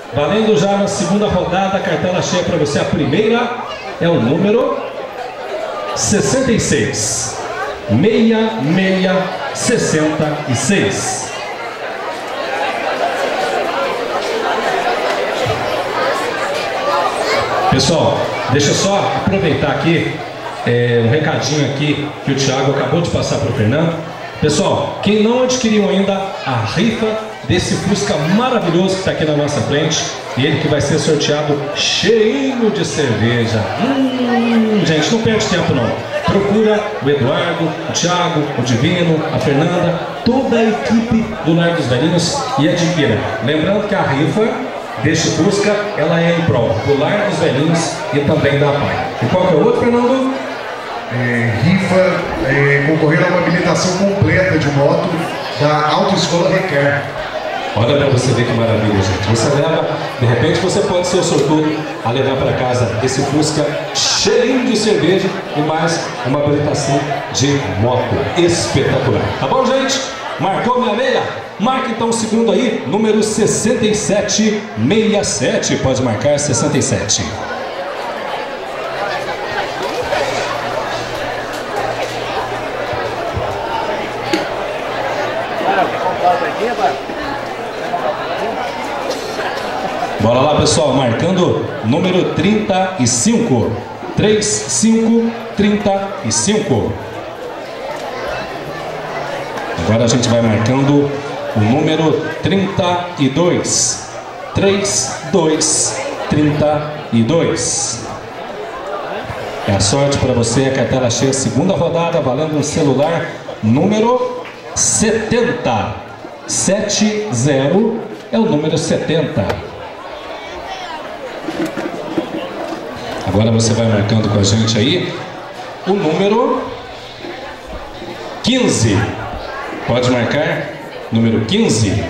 Valendo já na segunda rodada, cartela cheia para você. A primeira é o número 66. 6666. Pessoal, deixa eu só aproveitar aqui um recadinho aqui que o Thiago acabou de passar para o Fernando. Pessoal, quem não adquiriu ainda a rifa desse Fusca maravilhoso que está aqui na nossa frente, e ele que vai ser sorteado cheinho de cerveja. Gente, não perde tempo não. Procura o Eduardo, o Thiago, o Divino, a Fernanda, toda a equipe do Lar dos Velhinhos e adquira. Lembrando que a rifa deste Fusca, ela é em prol do Lar dos Velhinhos e também da PAI. E qual que é o outro, Fernando? Rifa concorrer a uma habilitação completa de moto da Autoescola Requer. Olha para você ver que maravilha, gente. Você leva, de repente você pode ser o sortudo a levar para casa esse Fusca cheirinho de cerveja e mais uma habilitação de moto espetacular. Tá bom, gente? Marcou minha meia? Marca então o segundo aí, número 6767. Pode marcar 67. Bora lá, pessoal, marcando número 35. 3535. Agora a gente vai marcando o número 32. 3232. É a sorte para você, a cartela cheia, segunda rodada, valendo um celular número 70. 70 é o número 70. Agora você vai marcando com a gente aí o número 15. Pode marcar número 15.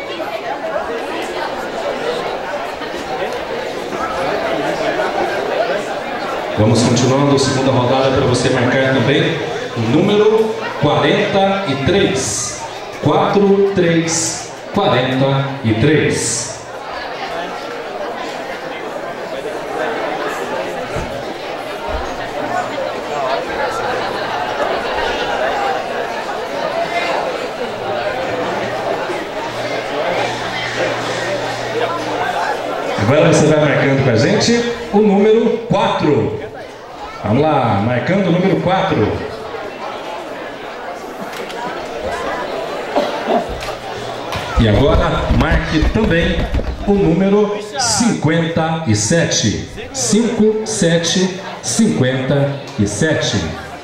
Vamos continuando a segunda rodada para você marcar também o número 43. 4343. Agora você vai marcando com a gente o número 4. Vamos lá, marcando o número 4. E agora marque também o número 57. 5757.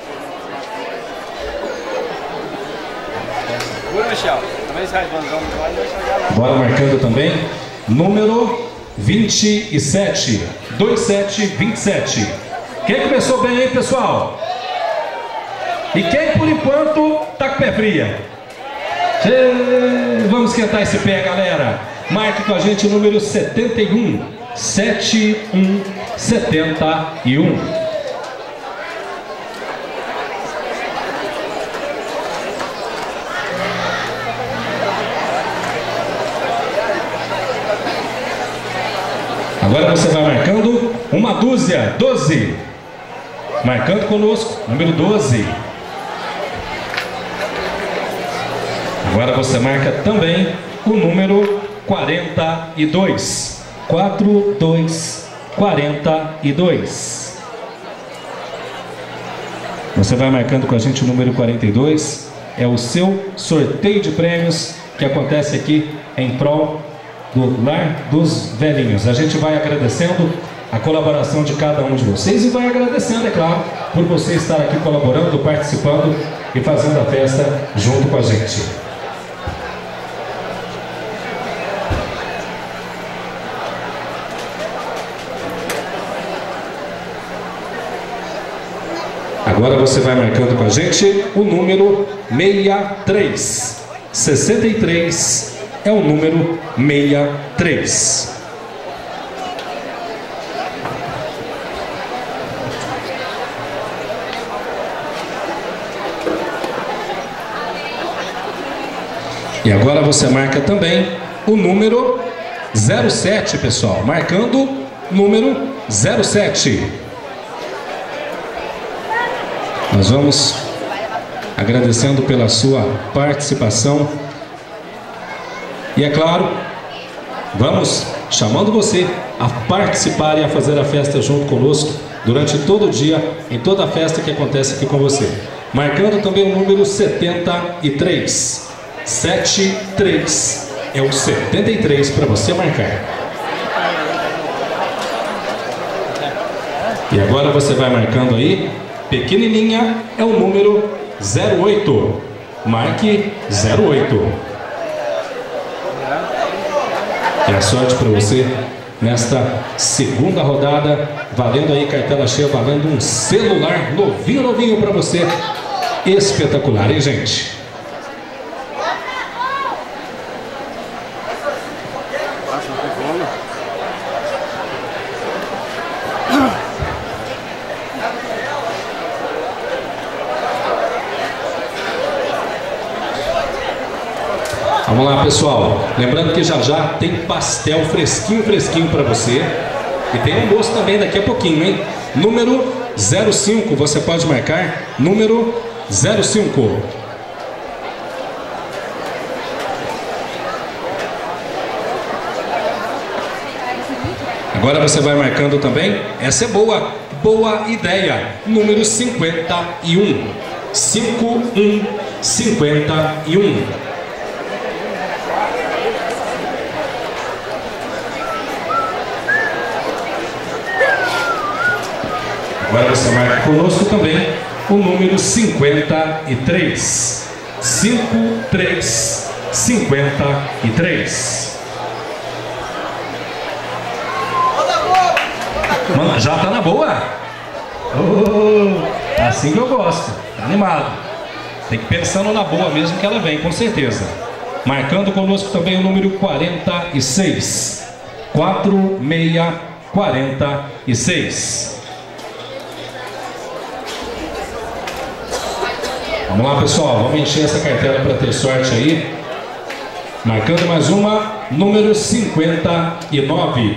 Bora marcando também número 27. 2727. Quem começou bem aí, pessoal? E quem por enquanto tá com o pé fria? Vamos esquentar esse pé, galera. Marque com a gente o número 71. 7171. Agora você vai marcando uma dúzia, 12. Marcando conosco, número 12. Agora você marca também o número 42. 4242. Você vai marcando com a gente o número 42. É o seu sorteio de prêmios que acontece aqui em prol do Lar dos Velhinhos. A gente vai agradecendo a colaboração de cada um de vocês e vai agradecendo, é claro, por você estar aqui colaborando, participando e fazendo a festa junto com a gente. Agora você vai marcando com a gente o número 63. 63 é o número 63. E agora você marca também o número 07, pessoal. Marcando número 07. Nós vamos agradecendo pela sua participação. E é claro, vamos chamando você a participar e a fazer a festa junto conosco durante todo o dia, em toda a festa que acontece aqui com você. Marcando também o número 73. 73 é o 73 para você marcar. E agora você vai marcando aí. Pequenininha é o número 08. Marque 08. É a sorte para você nesta segunda rodada, valendo aí cartela cheia, valendo um celular novinho para você. Espetacular, hein, gente? Vamos lá, pessoal. Lembrando que já tem pastel fresquinho para você. E tem almoço também daqui a pouquinho, hein? Número 05, você pode marcar. Número 05. Agora você vai marcando também. Essa é boa ideia. Número 51. 51. Agora você marca conosco também o número 53. 53. Mano, já tá na boa? Oh, assim que eu gosto. Tá animado. Tem que ir pensando na boa mesmo que ela vem, com certeza. Marcando conosco também o número 46. 46. Vamos lá, pessoal, vamos encher essa cartela para ter sorte aí. Marcando mais uma, número 59.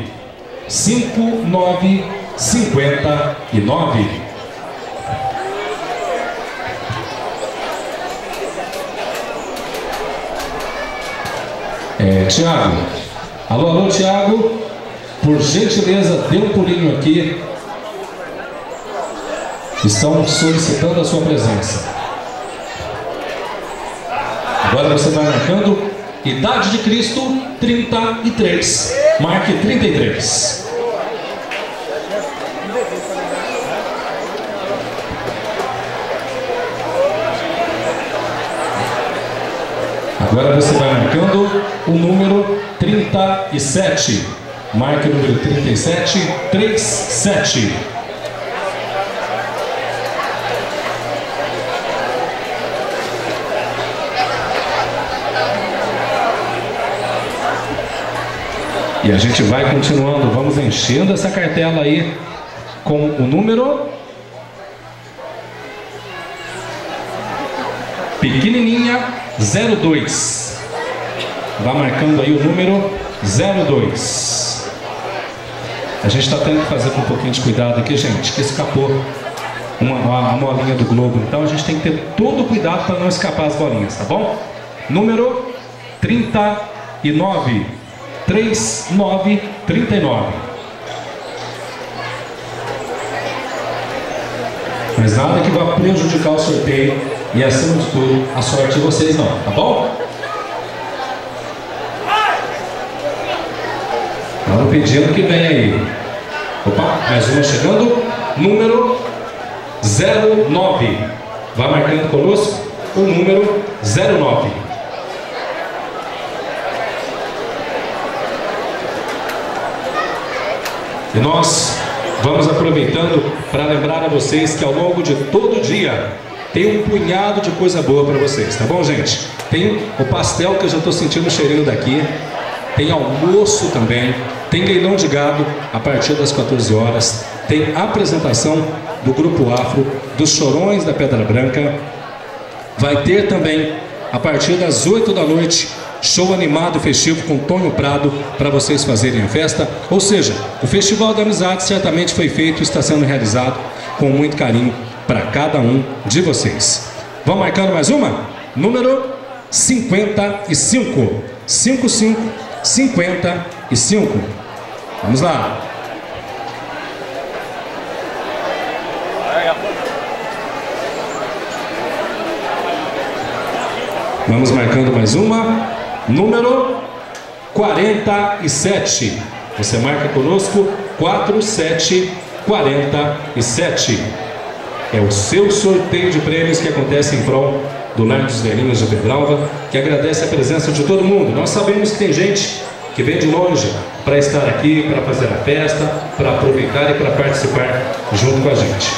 59. Tiago. Alô, Tiago. Por gentileza, dê um pulinho aqui. Estão solicitando a sua presença. Agora você vai marcando idade de Cristo 33. Marque 33. Agora você vai marcando o número 37. Marque o número 37. 37. E a gente vai continuando, vamos enchendo essa cartela aí com o número pequenininha 02. Vai marcando aí o número 02. A gente está tendo que fazer com um pouquinho de cuidado aqui, gente, que escapou uma molinha do globo. Então a gente tem que ter todo o cuidado para não escapar as bolinhas, tá bom? Número 39. 39. Mas nada que vá prejudicar o sorteio e, acima de tudo, a sorte de vocês não, tá bom? Vamos pedindo que vem aí. Opa, mais uma chegando. Número 09. Vai marcando conosco o número 09. E nós vamos aproveitando para lembrar a vocês que ao longo de todo o dia tem um punhado de coisa boa para vocês, tá bom, gente? Tem o pastel que eu já estou sentindo o cheirinho daqui, tem almoço também, tem leilão de gado a partir das 14 horas, tem apresentação do Grupo Afro, dos Chorões da Pedra Branca, vai ter também a partir das 8 da noite show animado festivo com Tonho Prado para vocês fazerem a festa. Ou seja, o Festival da Amizade certamente foi feito e está sendo realizado com muito carinho para cada um de vocês. Vamos marcando mais uma? Número 55. 55. Vamos lá. Vamos marcando mais uma. Número 47. Você marca conosco 4747. É o seu sorteio de prêmios que acontece em prol do Lar dos Velhinhos de Pedralva, que agradece a presença de todo mundo. Nós sabemos que tem gente que vem de longe para estar aqui, para fazer a festa, para aproveitar e para participar junto com a gente.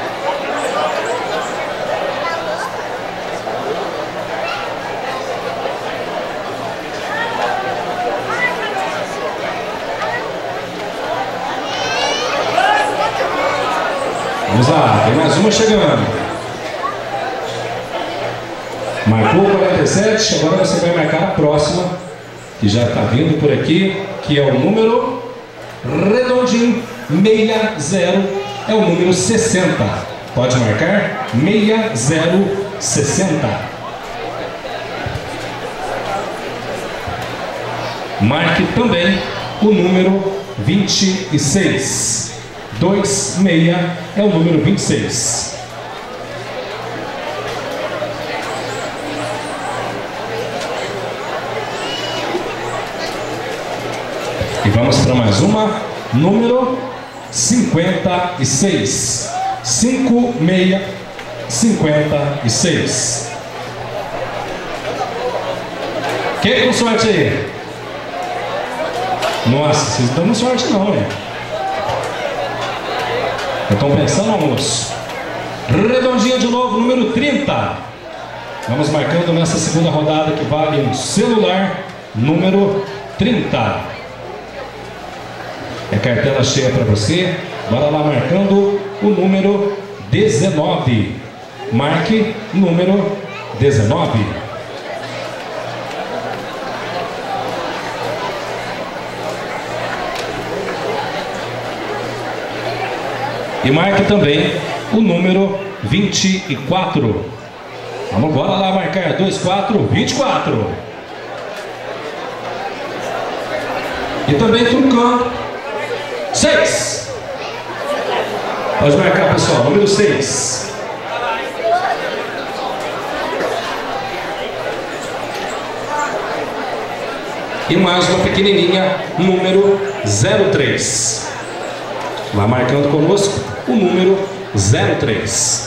Vamos lá, tem mais uma chegando. Marcou 47, agora você vai marcar a próxima, que já está vindo por aqui, que é o número redondinho, 60, é o número 60. Pode marcar 6060. Marque também o número 26. 26 é o número 26. E vamos para mais uma, número 56. 56. Quem com sorte aí? Nossa, vocês não dão sorte não, né? Estão pensando, almoço? Redondinha de novo, número 30. Vamos marcando nessa segunda rodada que vale um celular, número 30. É cartela cheia para você. Bora lá marcando o número 19. Marque número 19. E marque também o número 24. Vamos, bora lá marcar 24. E também trucando 6. Pode marcar, pessoal, número 6. E mais uma pequenininha, número 03. Vai marcando conosco o número 03.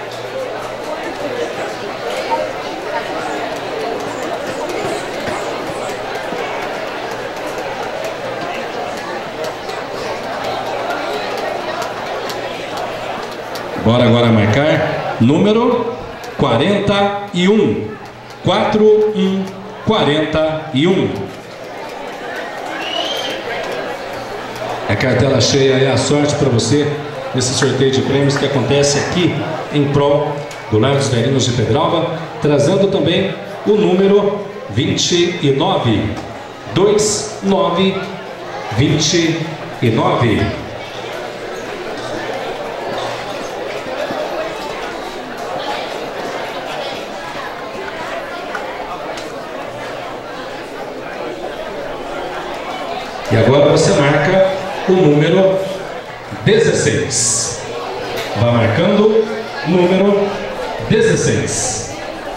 Bora agora marcar número 41. 41. A cartela cheia é a sorte para você nesse sorteio de prêmios que acontece aqui em prol do Lar dos Velhinhos de Pedralva, trazendo também o número 29. 29. E agora você marca o número 16. Vai marcando número 16.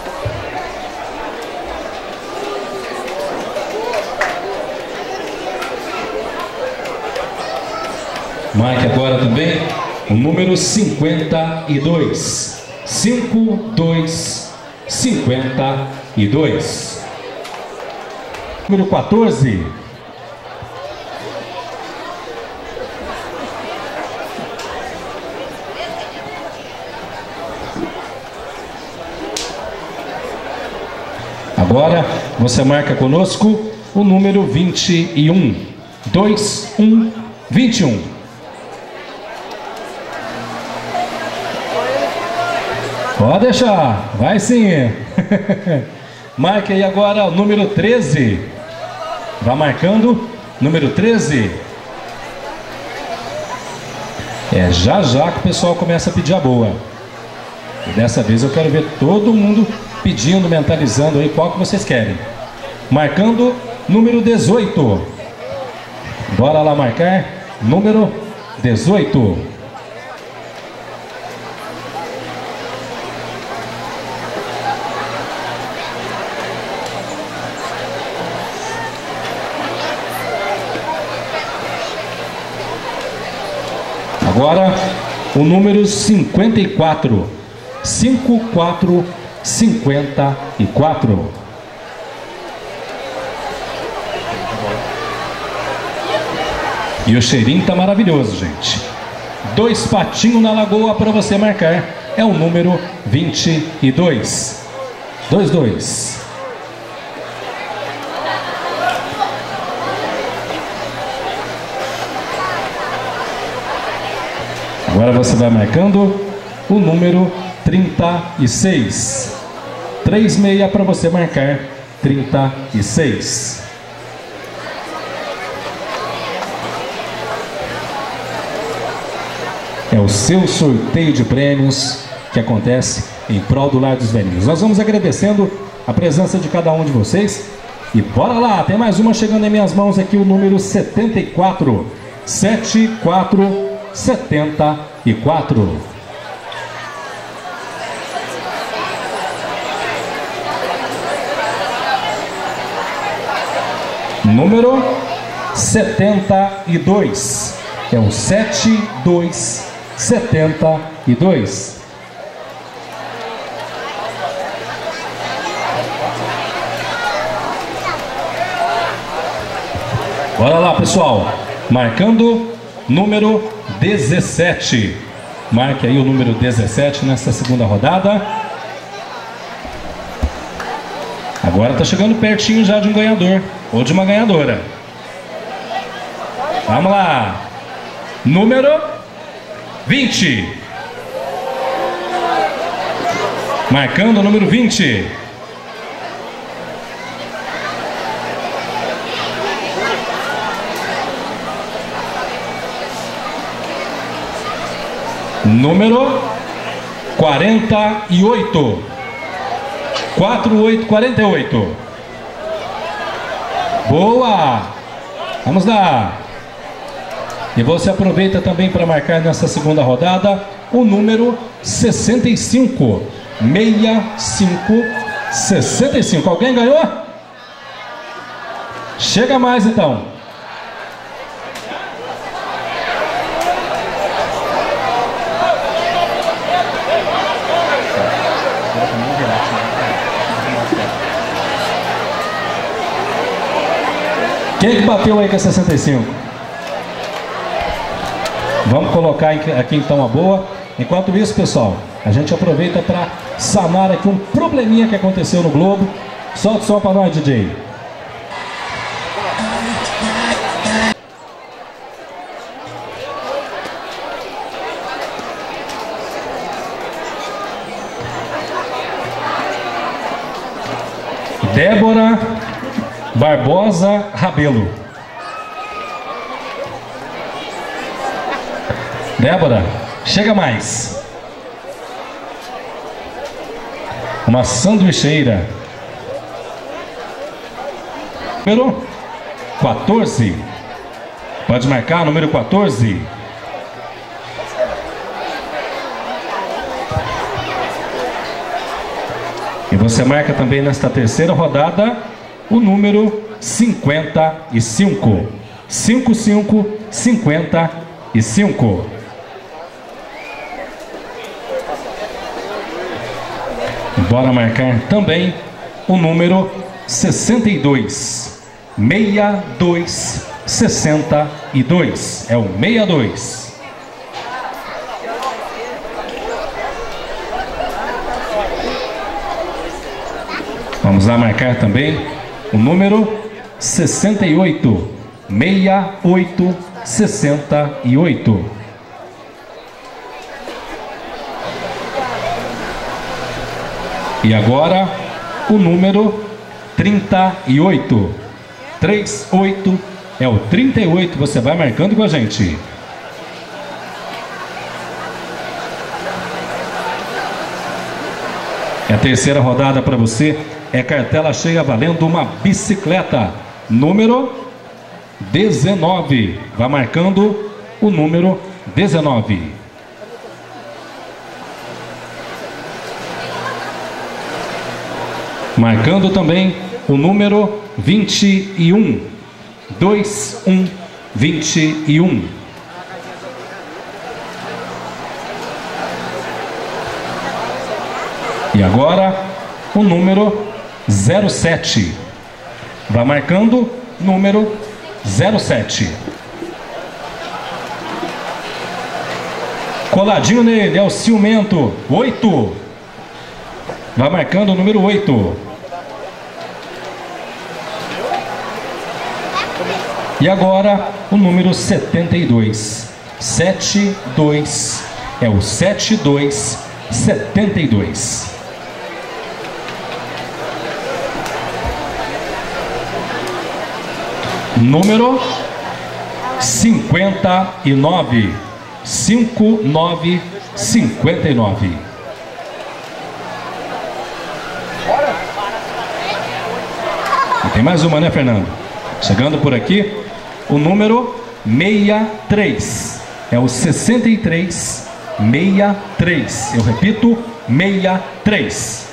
Marque agora também o número 52. 52. Número 14. Agora você marca conosco o número 21. 21. Pode deixar, vai sim. Marque aí agora o número 13. Vá marcando, número 13. Já que o pessoal começa a pedir a boa. E dessa vez eu quero ver todo mundo pedindo, mentalizando aí qual que vocês querem. Marcando, número 18. Bora lá marcar, número 18. Agora, o número 54. 5454. E o cheirinho tá maravilhoso, gente. 2 patinhos na lagoa para você marcar. É o número 22. 22. Agora você vai marcando o número 36. 36 para você marcar 36. É o seu sorteio de prêmios que acontece em prol do Lar dos Velhinhos. Nós vamos agradecendo a presença de cada um de vocês. E bora lá, tem mais uma chegando em minhas mãos aqui, o número 74. 7474. Número 72. É o 7272. Bora lá, pessoal. Marcando número 17. Marque aí o número 17 nessa segunda rodada. Agora tá chegando pertinho já de um ganhador ou de uma ganhadora. Vamos lá. Número 20. Marcando o número 20. Número 48. 48. Boa! Vamos lá! E você aproveita também para marcar nessa segunda rodada o número 65. 65. Alguém ganhou? Chega mais então. Quem que bateu aí com a 65? Vamos colocar aqui então a boa. Enquanto isso, pessoal, a gente aproveita para sanar aqui um probleminha que aconteceu no Globo. Solta o som para nós, DJ. Débora Barbosa Rabelo. Débora, chega mais. Uma sanduicheira. Número 14. Pode marcar, número 14. E você marca também nesta terceira rodada o número 55. 55. Bora marcar também o número 62. 62. É o 62. Vamos lá marcar também o número 68. 68. E agora o número 38. 38 é o 38, você vai marcando com a gente. É a terceira rodada para você, é cartela cheia valendo uma bicicleta. Número 19, vai marcando o número 19. Marcando também o número 21. 21. E agora o número 07. Vai marcando número 07. Coladinho nele é o ciumento 8. Vai marcando o número 8. E agora o número 72. 72 é o 72. Número 59. 59. E tem mais uma, né, Fernando? Chegando por aqui, o número 63. É o 63. 63. Eu repito, 63.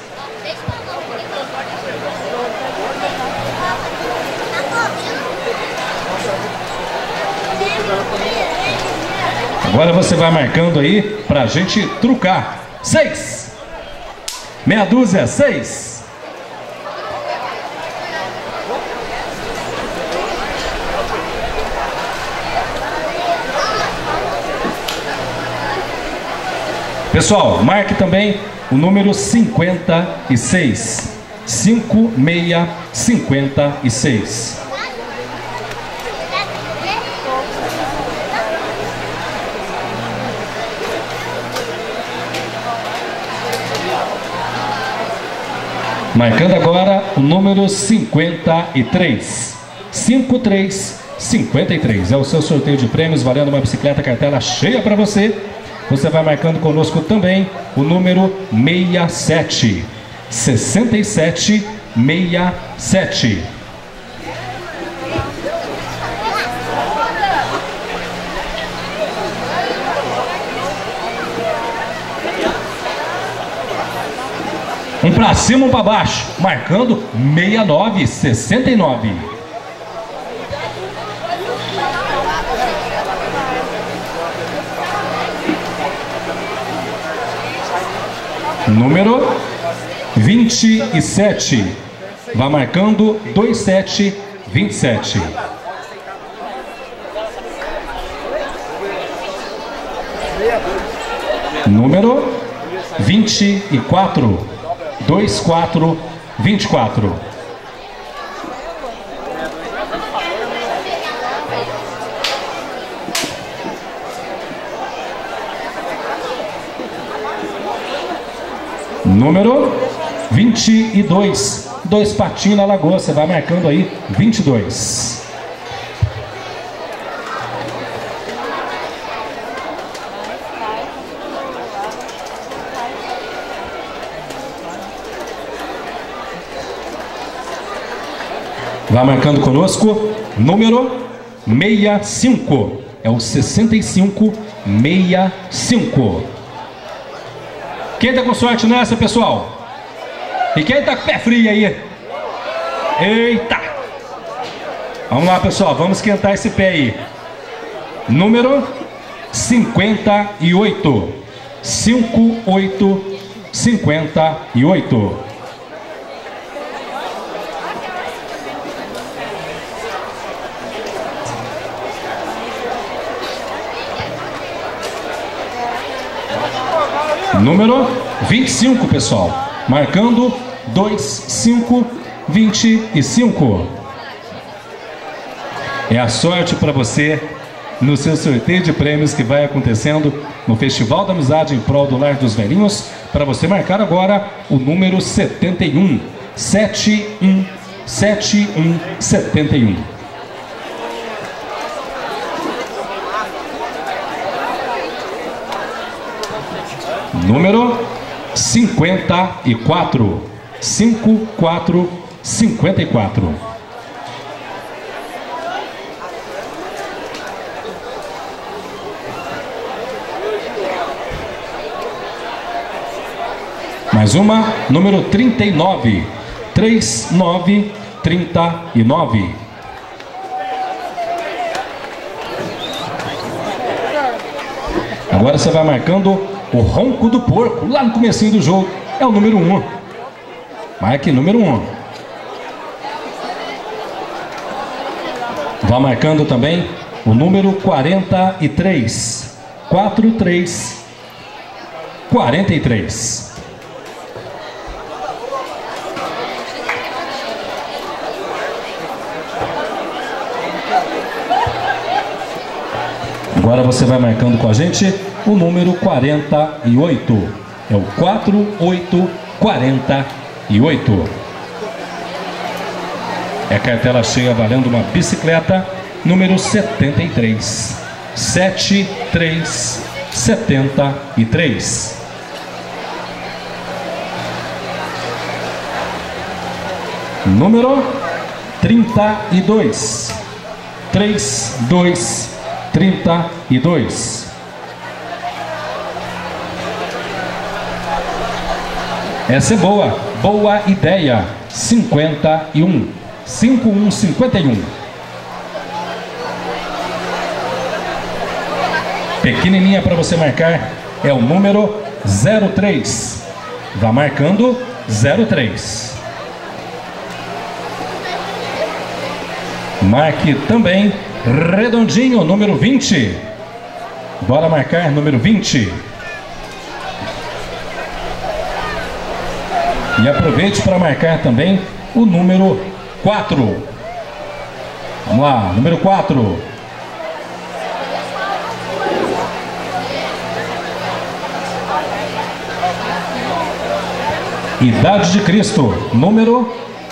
Agora você vai marcando aí pra gente trucar. 6. Meia dúzia, 6. Pessoal, marque também o número 56. 56. Marcando agora o número 53. 53. É o seu sorteio de prêmios valendo uma bicicleta cartela cheia para você. Você vai marcando conosco também o número 67. 67. Um pra cima, um pra baixo, marcando 69. Número 27. Vai marcando 27. Número 24. 24. Número 22. 2 patinhos na lagoa, você vai marcando aí 22. Vai marcando conosco, número 65. É o 65. Quem tá com sorte nessa, pessoal? E quem tá com pé frio aí? Eita! Vamos lá, pessoal, vamos esquentar esse pé aí. Número 58. 58. Número 25, pessoal. Marcando 25. É a sorte para você no seu sorteio de prêmios que vai acontecendo no Festival da Amizade em Prol do Lar dos Velhinhos. Para você marcar agora o número 71. 71. 7171. Número 54, 5454. Mais uma, número 39, 3939. Agora você vai marcando o ronco do porco, lá no comecinho do jogo. É o número 1. Marque número 1. Vai marcando também o número 43. 43. Agora você vai marcando com a gente o número 48. É o 4848. É cartela cheia valendo uma bicicleta, número 73. 7373. Número 32. 3232. Essa é boa, boa ideia. 51, 5151. Pequenininha para você marcar é o número 03. Vá marcando 03. Marque também redondinho, número 20. Bora marcar número 20. E aproveite para marcar também o número 4. Vamos lá, número 4. Idade de Cristo, número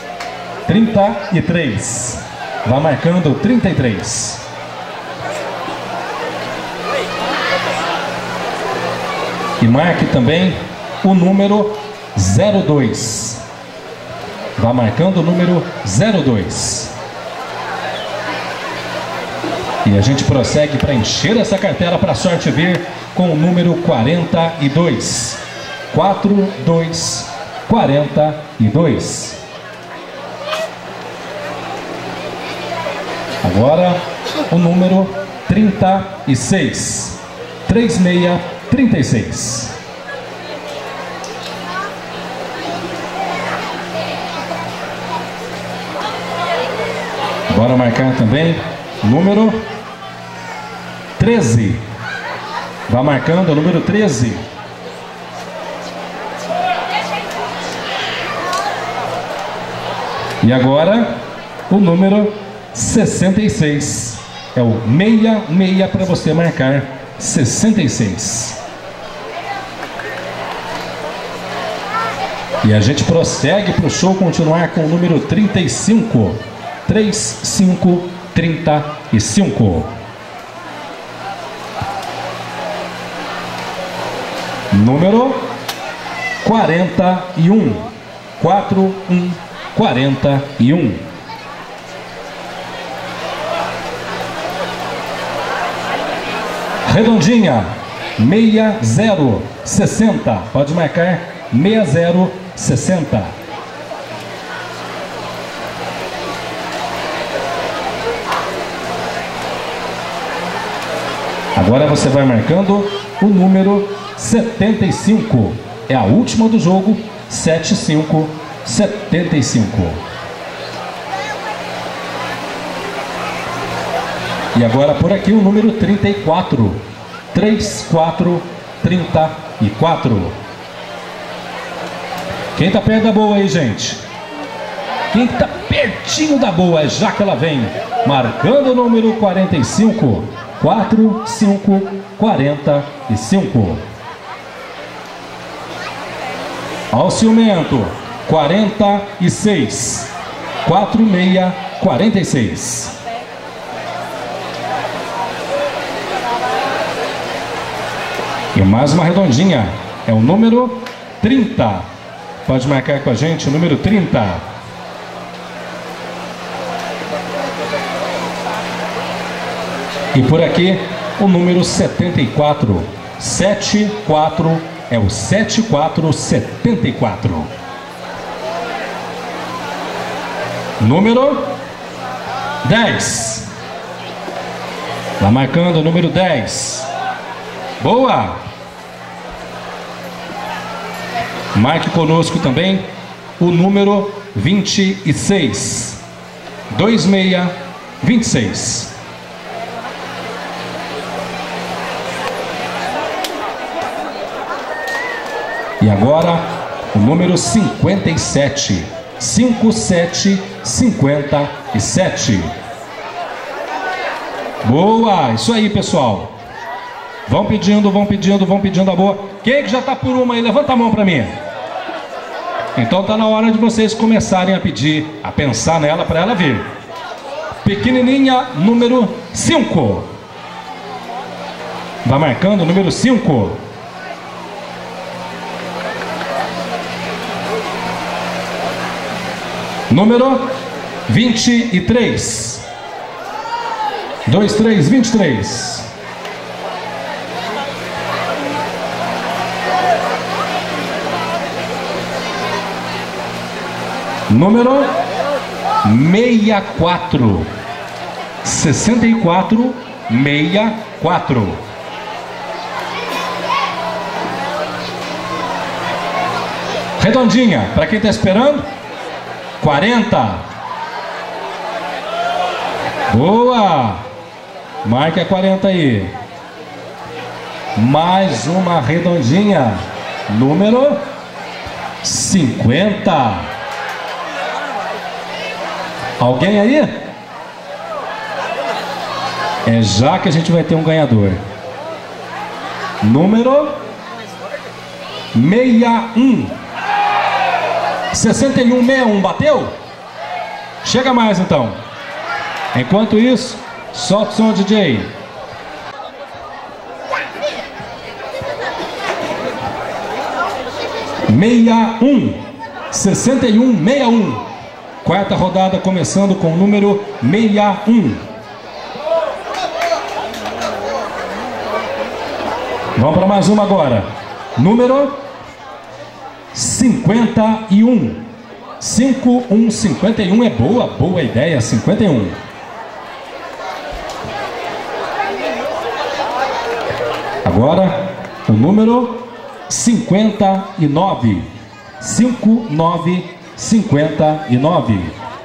33. Vai marcando 33. E marque também o número 02. Vai marcando o número 02. E a gente prossegue para encher essa cartela para a sorte vir com o número 42. 4242. Agora o número 36. 3636. Bora marcar também o número 13. Vai marcando o número 13. E agora o número 66. É o 66 para você marcar 66. E a gente prossegue para o show continuar com o número 35. 3535. Número 41. 4141. Redondinha 6060. Pode marcar 6060. Agora você vai marcando o número 75. É a última do jogo. 7575. E agora por aqui o número 34. 3434. Quem tá perto da boa aí, gente? Quem tá pertinho da boa é já que ela vem. Marcando o número 45. 4545. Ao ciumento 46. 4646. E mais uma redondinha, é o número 30. Pode marcar com a gente o número 30. E por aqui, o número 74. 74 é o 7474. Número 10. Lá marcando o número 10. Boa! Marque conosco também o número 26. 2626. E agora o número 57. 5757. Boa! Isso aí, pessoal. Vão pedindo a boa. Quem que já está por uma aí? Levanta a mão para mim. Então tá na hora de vocês começarem a pedir, a pensar nela para ela vir. Pequenininha, número 5. Vai marcando o número 5. Número 23. 2323. Número 64. 6464. Redondinha, para quem está esperando. 40. Boa! Marque a 40 aí. Mais uma redondinha. Número 50. Alguém aí? É já que a gente vai ter um ganhador. Número 61. 6161, bateu? Chega mais então. Enquanto isso, solta o som, DJ. Meia 6161. Quarta rodada começando com o número 61. Vamos para mais uma agora. Número 51. 5151 é boa ideia. 51. Agora o número 59. 5959.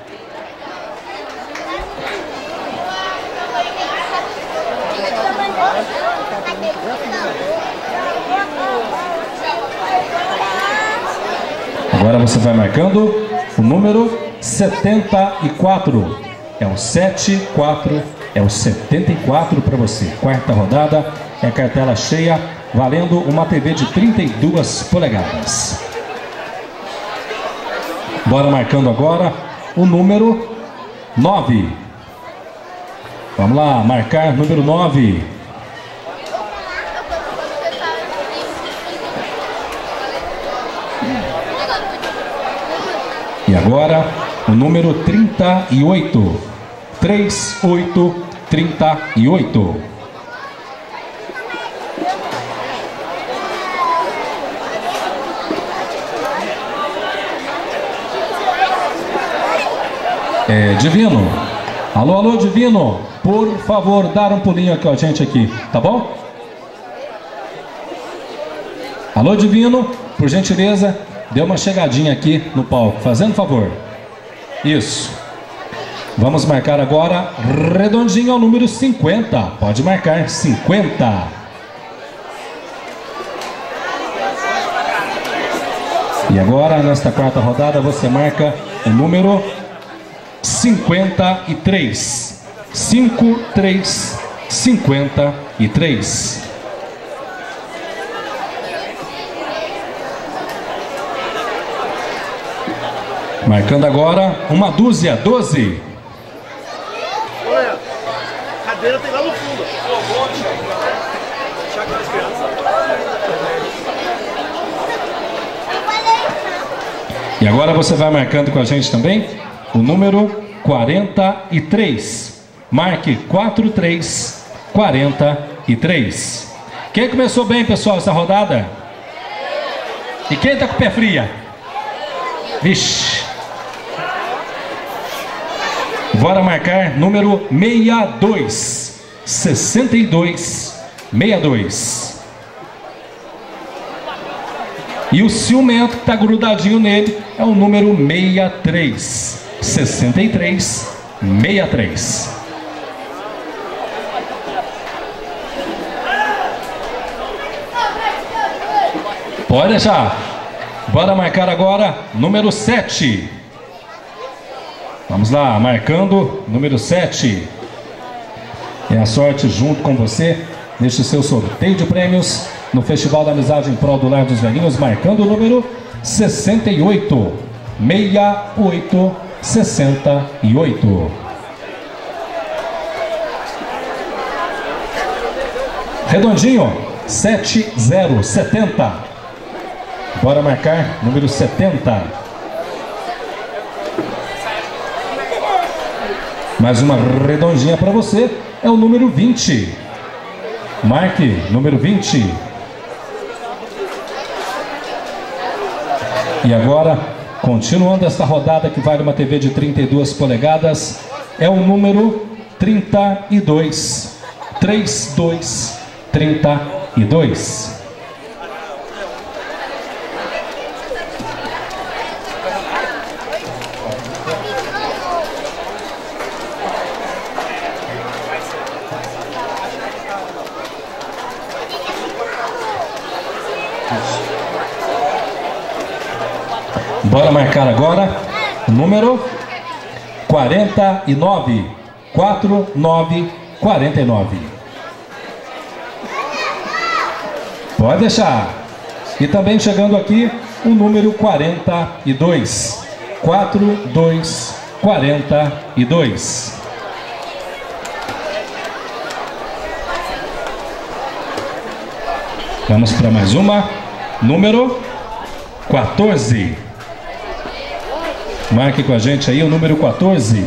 Agora você vai marcando o número 74. É o 74, é o 74 para você. Quarta rodada, é cartela cheia, valendo uma TV de 32 polegadas. Bora marcando agora o número 9. Vamos lá, marcar número 9. E agora o número 38. 3838. Divino, alô Divino, por favor, dar um pulinho aqui com a gente aqui, tá bom? Alô Divino, por gentileza, dê uma chegadinha aqui no palco, fazendo favor. Isso. Vamos marcar agora redondinho ao número 50. Pode marcar 50. E agora, nesta quarta rodada, você marca o número 53. 5353. Marcando agora uma dúzia, 12. Olha, a cadeira tem lá no fundo. Deixa aquelas crianças. E agora você vai marcando com a gente também o número 43. Marque 4343. Quem começou bem, pessoal, essa rodada? E quem tá com o pé fria? Vixe. Bora marcar número 62. 62. E o ciumento que tá grudadinho nele é o número 63. 63. Pode deixar. Bora marcar agora número 7. Vamos lá, marcando número 7. É a sorte junto com você neste seu sorteio de prêmios no Festival da Amizade em Prol do Lar dos Velhinhos, marcando o número 68. 68. Redondinho, 70. Bora marcar número 70. Mais uma redondinha para você, é o número 20. Marque número 20. E agora, continuando esta rodada que vale uma TV de 32 polegadas, é o número 32. 32. Bora marcar agora o número 49. 49. Pode deixar. E também chegando aqui o número 42. 42. Vamos para mais uma. Número 14. Marque com a gente aí o número 14.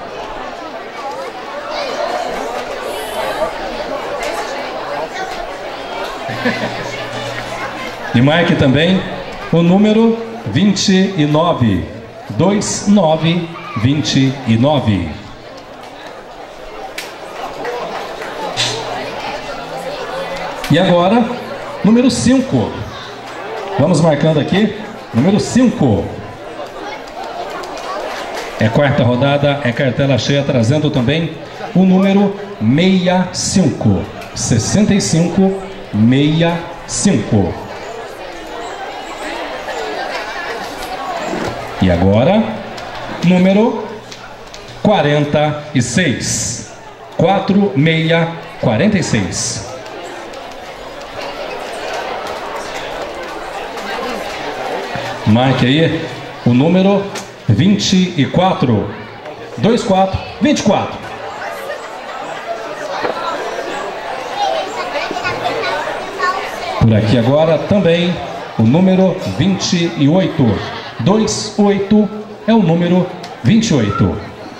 E marque também o número 29. 29. E agora, número 5. Vamos marcando aqui, número 5. É quarta rodada, é cartela cheia, trazendo também o número 65. 65. E agora, número 46. 46. Marque aí o número 24. 24. Por aqui agora também o número 28. 28 é o número 28.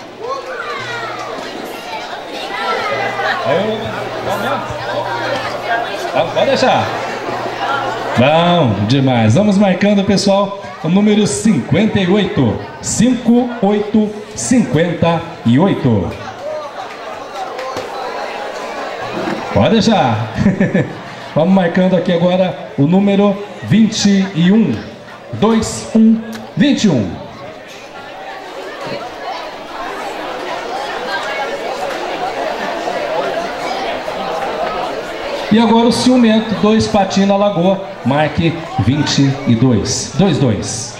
Pode deixar. Bom demais. Vamos marcando, pessoal, o número 58. 58. Pode deixar. Vamos marcando aqui agora o número 21. 21. E agora o ciumento, 2 patinhos na lagoa, marque 22. 22.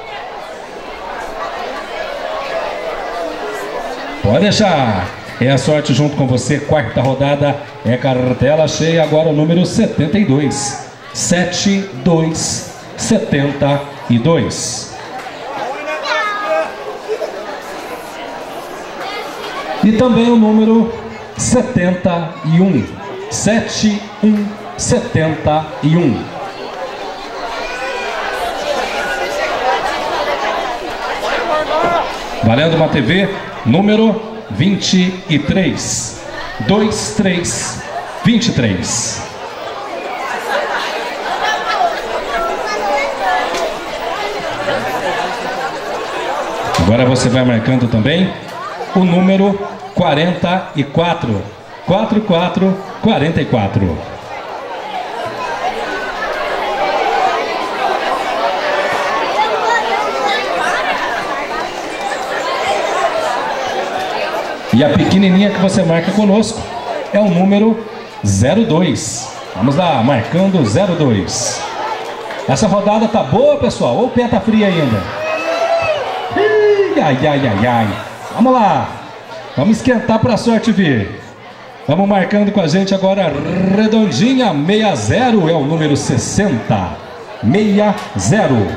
Pode deixar. É a sorte junto com você, quarta rodada, é cartela cheia, agora o número 72. 72. E também o número 71. 7171. Valendo uma TV, número 23. 2323. Agora você vai marcando também o número 44. 4444. E a pequenininha que você marca conosco é o número 02. Vamos lá, marcando 02. Essa rodada tá boa, pessoal, ou o pé tá frio ainda? Ai, ai, ai, ai. Vamos lá. Vamos esquentar para a sorte vir. Vamos marcando com a gente agora redondinha 60, é o número 60. 60.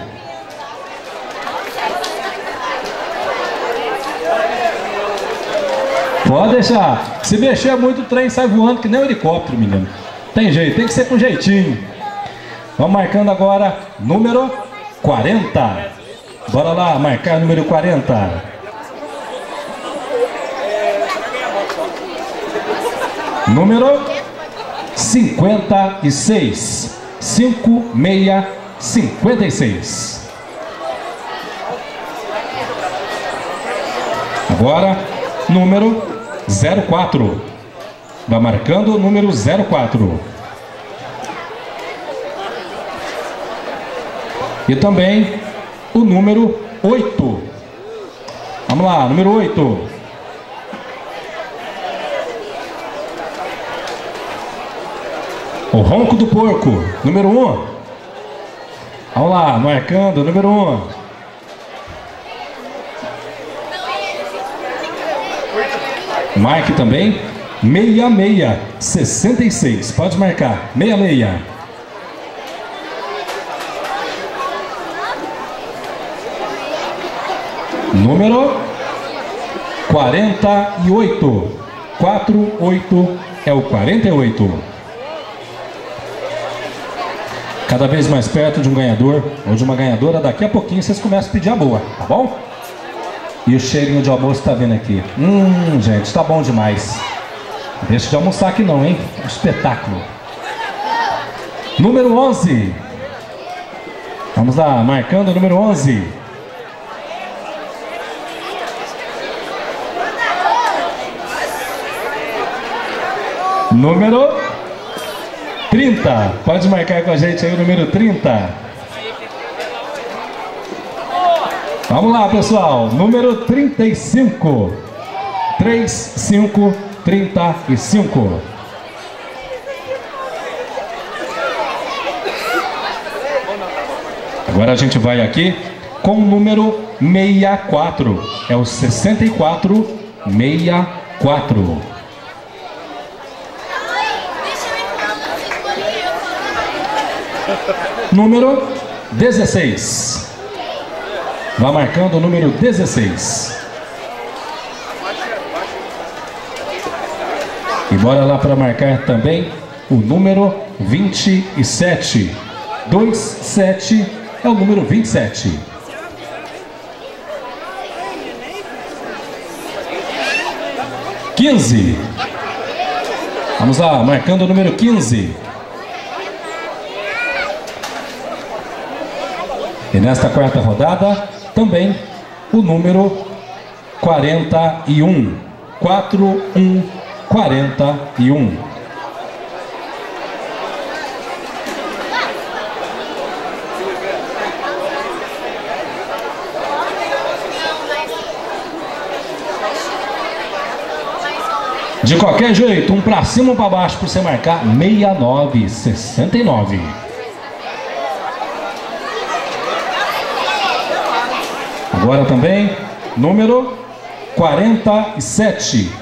Pode deixar. Se mexer muito, o trem sai voando que nem um helicóptero, menino. Tem jeito, tem que ser com jeitinho. Vamos marcando agora número 40. Bora lá, marcar número 40. Número 56. 5656. Agora, número 04. Vai marcando o número 04. E também o número 8. Vamos lá, número 8. O ronco do porco, número 1. Vamos lá, marcando, número 1. Marque também 6666. Pode marcar 66. Número 48. 48 é o 48. Cada vez mais perto de um ganhador ou de uma ganhadora. Daqui a pouquinho vocês começam a pedir a boa, tá bom? E o cheirinho de almoço tá vindo aqui. Gente, tá bom demais. Deixa de almoçar aqui não, hein? Um espetáculo. Número 11. Vamos lá, marcando o número 11. Número 30. Pode marcar com a gente aí o número 30. Vamos lá, pessoal. Número 35. 3535. Agora a gente vai aqui com o número 64. É o 6464. Número 16. Vai marcando o número 16. E bora lá para marcar também o número 27. 27 é o número 27. (15). Vamos lá, marcando o número 15. E nesta quarta rodada, também o número 41. 4141. De qualquer jeito, um pra cima, um pra baixo, para você marcar 6969. Agora também, número 47.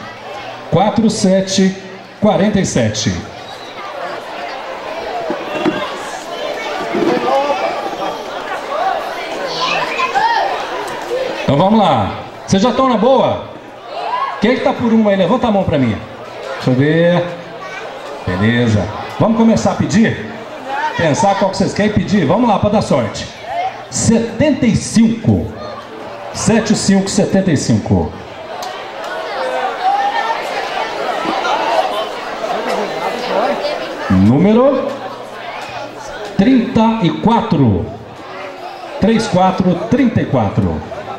4747. Então vamos lá. Vocês já estão na boa? Quem que tá por uma aí? Levanta a mão pra mim. Deixa eu ver. Beleza. Vamos começar a pedir? Pensar qual que vocês querem pedir? Vamos lá, para dar sorte. 75. 75. Número 34. 34.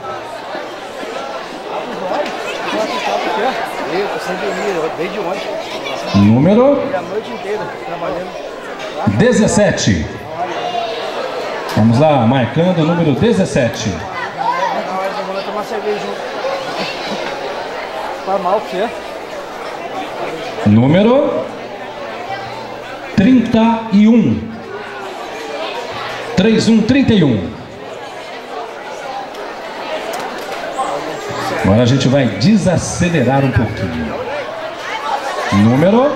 Número 17. Vamos lá, marcando o número 17. Número 31. 31. Agora a gente vai desacelerar um pouquinho. Número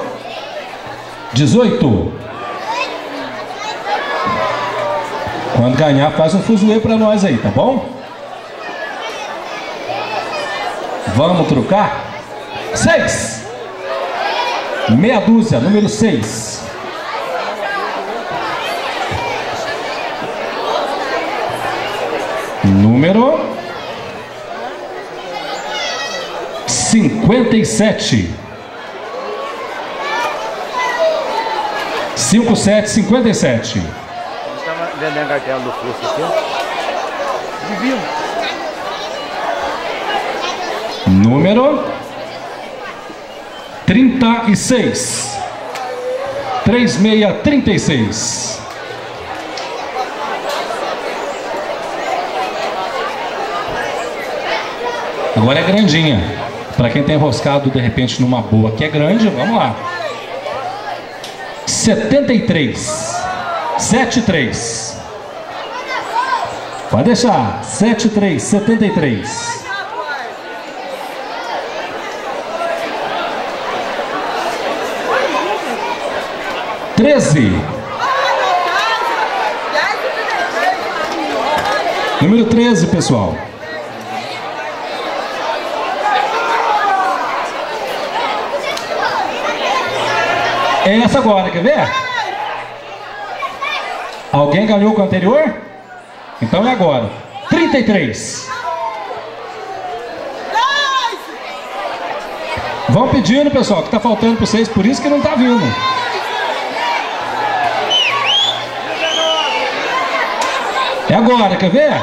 18. Quando ganhar, faz um fuzuê pra nós aí, tá bom? Vamos trocar? 6. Meia dúzia, número 6. Número 57. 57. Vendendo a cartela do Fusca aqui, ó. Divino. Número 36. 36. Agora é grandinha. Para quem tem enroscado de repente numa boa que é grande, vamos lá. 73. 73. Pode deixar. 73. 73. Número 13, pessoal. É essa agora, quer ver? Alguém ganhou com o anterior? Então é agora. 33. Vão pedindo, pessoal, que tá faltando para vocês, por isso que não tá vindo. É agora, quer ver?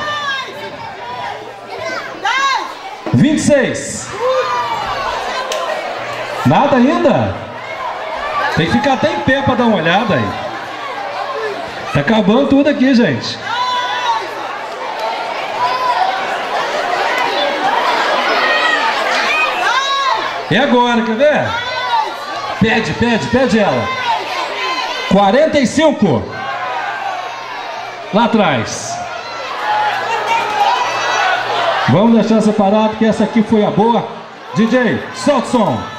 26. Nada ainda? Tem que ficar até em pé para dar uma olhada aí. Tá acabando tudo aqui, gente. E agora, quer ver? Pede ela. 45. Lá atrás. Vamos deixar separado que essa aqui foi a boa. DJ, solta o som.